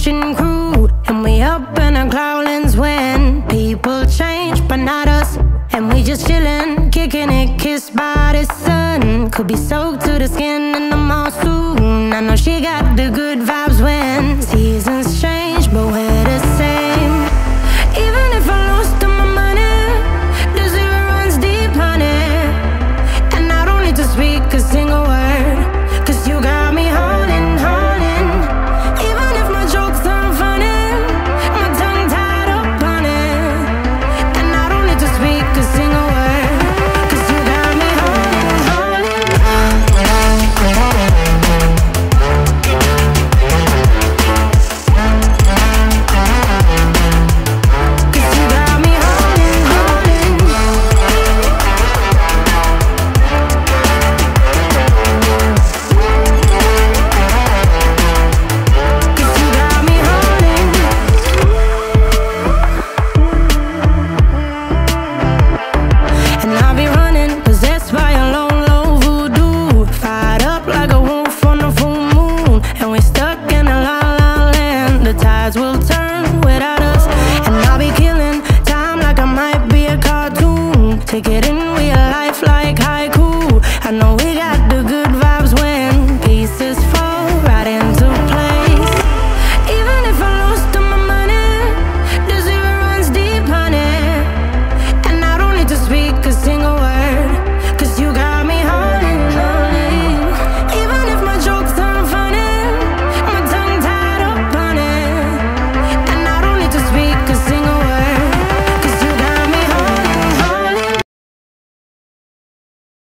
ocean crew, and we up in our growlings when people change, but not us. And we just chillin', kicking it, kissed by the sun. Could be soaked to the skin in the mall soon. I know she got the good vibe.